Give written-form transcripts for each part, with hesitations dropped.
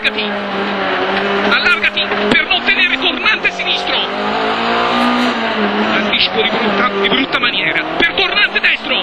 allargati. Allargati per non tenere tornante sinistro. Anticipo di brutta maniera. Per tornante destro.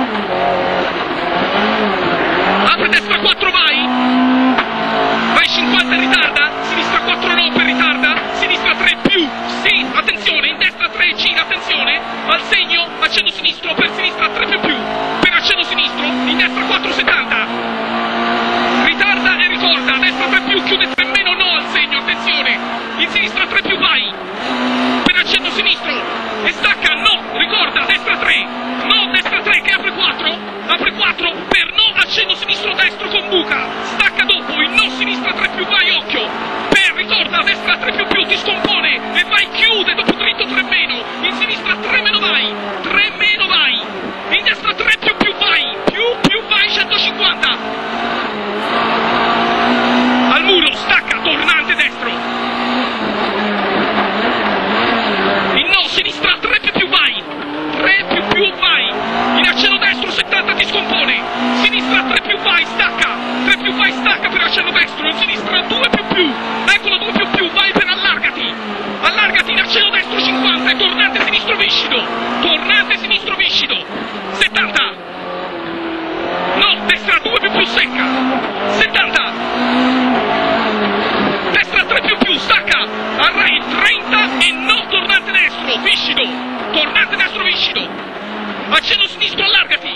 Apre destra 4, vai. Vai 50 e ritarda. Sinistra 4 no per ritarda. Sinistra 3 più. Sì, attenzione. In destra 3 gira, attenzione. Al segno, accenno sinistro. Per sinistra 3 più più. Per accenno sinistro. In destra 4, 70. Ritarda e ricorda. A destra 3 più, chiude 3 meno, no al segno, attenzione. In sinistra 3 più, vai. Per accenno sinistro. E stacca, no, ricorda, destra 3. No, destra 3 che apre 4. Apre 4 per no, accenno sinistro destro con buca. Stacca dopo, il no sinistra 3 più, vai, occhio. Per, ricorda, destra 3 più più, ti scompone. E vai, chiude dopo dritto 3 meno. In sinistra 3 meno, vai. 3 meno, vai. In destra 3 più più, vai. Più vai, 150. Al muro, stacca, tornante destro. In no, sinistra 3 più più, vai. 3 più più, vai. In accenno destro 70 ti scompone. Sinistra 3 più, vai, stacca. 3 più, vai, stacca per accenno destro. In sinistra 2 più più. Eccolo 2 più più, vai per allargati. Allargati in accenno destro 50 e tornante sinistro viscido. Tornante sinistro viscido. 70. No, destra 2 più più secca. 70. Destra 3 più più, stacca. Array 30 e no, tornante destro, viscido. Tornante destro viscido. Accenno sinistro, allargati.